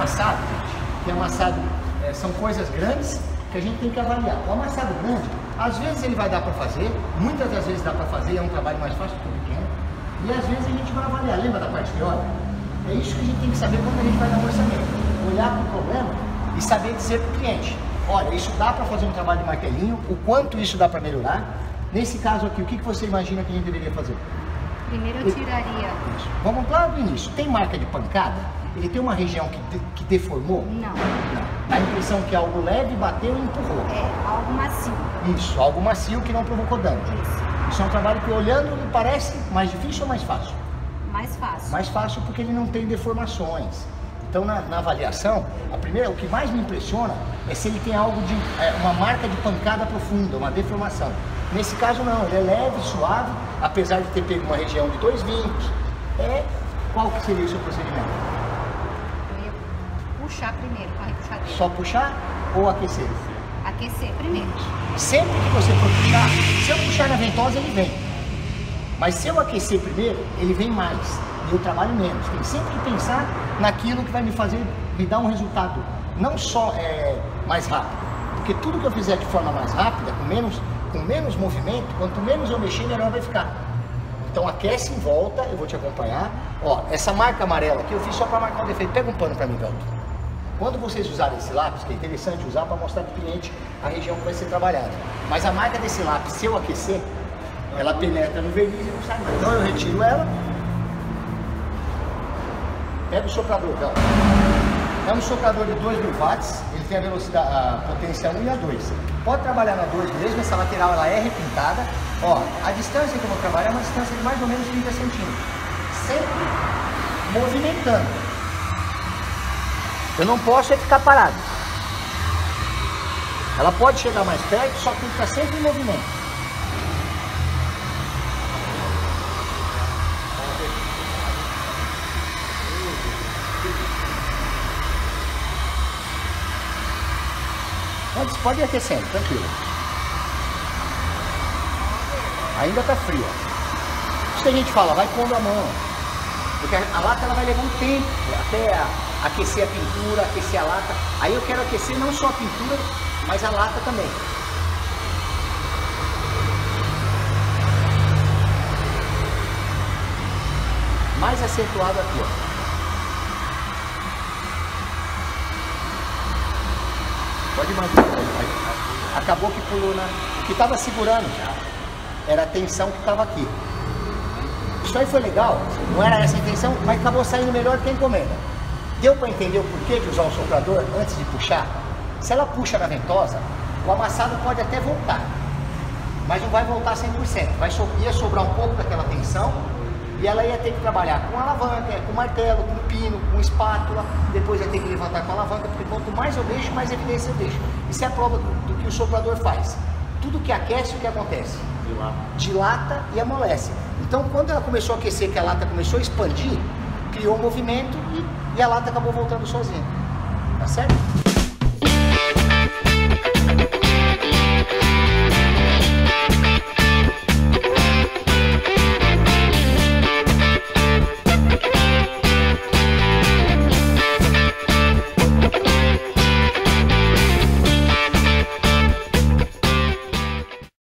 amassado, que amassado são coisas grandes que a gente tem que avaliar. O amassado grande, às vezes ele vai dar para fazer, muitas das vezes dá para fazer, é um trabalho mais fácil que o pequeno, e às vezes a gente vai avaliar. Lembra da parte teórica? É isso que a gente tem que saber quando a gente vai dar um orçamento. Olhar para o problema e saber dizer para o cliente, olha, isso dá para fazer um trabalho de martelinho, o quanto isso dá para melhorar. Nesse caso aqui, o que você imagina que a gente deveria fazer? Primeiro eu tiraria... Isso. Vamos lá do início. Tem marca de pancada? Ele tem uma região que deformou? Não. Dá a impressão que algo leve bateu e empurrou. É, algo macio. Isso, algo macio que não provocou dano. Isso é um trabalho que olhando lhe parece mais difícil ou mais fácil? Mais fácil. Mais fácil porque ele não tem deformações. Então na avaliação, o que mais me impressiona é se ele tem algo de uma marca de pancada profunda, uma deformação. Nesse caso não, ele é leve, suave, apesar de ter pego uma região de 2 vincos. Qual que seria o seu procedimento? Eu ia puxar primeiro, com a repuxadeira. Só puxar ou aquecer? Aquecer primeiro. Sempre que você for puxar, se eu puxar na ventosa ele vem. Mas se eu aquecer primeiro, ele vem mais. E eu trabalho menos. Tem sempre que pensar naquilo que vai me dar um resultado não só mais rápido. Porque tudo que eu fizer de forma mais rápida, com menos movimento, quanto menos eu mexer, melhor vai ficar. Então aquece em volta, eu vou te acompanhar. Ó, essa marca amarela aqui eu fiz só para marcar um defeito. Pega um pano para mim, Velto. Quando vocês usarem esse lápis, que é interessante usar para mostrar para o cliente a região que vai ser trabalhada. Mas a marca desse lápis, se eu aquecer, ela penetra no verniz e não sai mais. Então eu retiro ela. Pega o soprador, Velto. É um soprador de 2.000 watts, ele tem a velocidade, a potência 1 e a 2. Pode trabalhar na 2 mesmo, essa lateral ela é repintada. Ó, a distância que eu vou trabalhar é uma distância de mais ou menos 30 centímetros. Sempre movimentando. Eu não posso ficar parado. Ela pode chegar mais perto, só que fica sempre em movimento. Antes pode ir aquecendo, tranquilo. Ainda tá frio. Isso que a gente fala, vai pondo a mão. Porque a lata ela vai levar um tempo até aquecer a pintura, aquecer a lata. Aí eu quero aquecer não só a pintura, mas a lata também. Mais acentuado aqui, ó. Pode imaginar, acabou que pulou o que estava segurando era a tensão que estava aqui. Isso aí foi legal, não era essa a intenção, mas acabou saindo melhor que a encomenda. Deu para entender o porquê de usar o soprador antes de puxar? Se ela puxa na ventosa, o amassado pode até voltar, mas não vai voltar 100%. Ia sobrar um pouco daquela tensão e ela ia ter que trabalhar com alavanca, com martelo, com pino, com espátula, depois ia ter que levantar com alavanca, porque quanto mais eu deixo, mais evidência eu deixo. Isso é a prova do que o soprador faz. Tudo que aquece, o que acontece? Dilata e amolece. Então quando ela começou a aquecer, que a lata começou a expandir, criou um movimento e a lata acabou voltando sozinha. Tá certo?